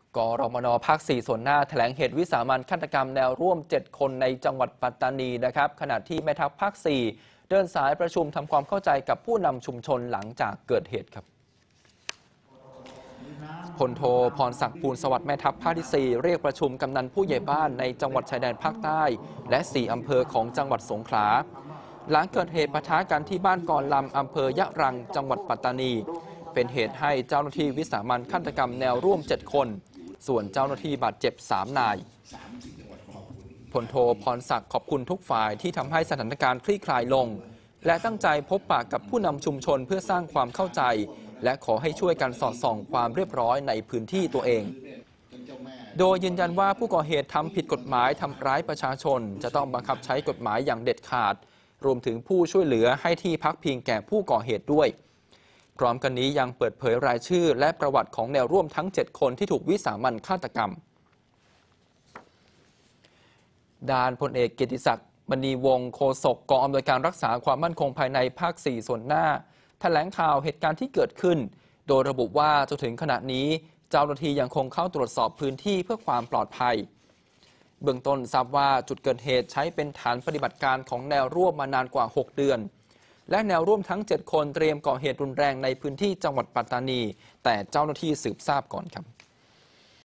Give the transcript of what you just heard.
กรมน.ภาค 4 ส่วนหน้าแถลงเหตุวิสามัญฆาตกรรมแนวร่วม 7 คนในจังหวัดปัตตานีนะครับขณะที่แม่ทัพภาค 4 เดินสายประชุมทำความเข้าใจกับผู้นำชุมชนหลังจากเกิดเหตุครับพลโทพรศักดิ์ภูลสวัสดิ์แม่ทัพภาคที่ 4 เรียกประชุมกำนันผู้ใหญ่บ้านในจังหวัดชายแดนภาคใต้และ 4 อำเภอของจังหวัดสงขลาหลังเกิดเหตุปะทะกันที่บ้านกอนลำอำเภอยะรังจังหวัดปัตตานีเป็นเหตุให้เจ้าหน้าที่วิสามัญฆาตกรรมแนวร่วม 7 คนส่วนเจ้าหน้าที่บาดเจ็บ 3 นายพลโทพรศักดิ์ขอบคุณทุกฝ่ายที่ทำให้สถานการณ์คลี่คลายลงและตั้งใจพบปะกับผู้นำชุมชนเพื่อสร้างความเข้าใจและขอให้ช่วยกันสอดส่องความเรียบร้อยในพื้นที่ตัวเองโดยยืนยันว่าผู้ก่อเหตุทำผิดกฎหมายทำร้ายประชาชนจะต้องบังคับใช้กฎหมายอย่างเด็ดขาดรวมถึงผู้ช่วยเหลือให้ที่พักพิงแก่ผู้ก่อเหตุด้วยพร้อมกันนี้ยังเปิดเผยรายชื่อและประวัติของแนวร่วมทั้ง 7 คนที่ถูกวิสามัญฆาตกรรมด้านพลเอกเกียรติศักดิ์มณีวงศ์โฆษกกองอำนวยการรักษาความมั่นคงภายในภาค 4 ส่วนหน้าแถลงข่าวเหตุการณ์ที่เกิดขึ้นโดยระบุว่าจนถึงขณะนี้เจ้าหน้าที่ยังคงเข้าตรวจสอบพื้นที่เพื่อความปลอดภัยเบื้องต้นทราบว่าจุดเกิดเหตุใช้เป็นฐานปฏิบัติการของแนวร่วมมานานกว่า 6 เดือนและแนวร่วมทั้ง 7 คนเตรียมก่อเหตุรุนแรงในพื้นที่จังหวัดปัตตานีแต่เจ้าหน้าที่สืบทราบก่อนครับ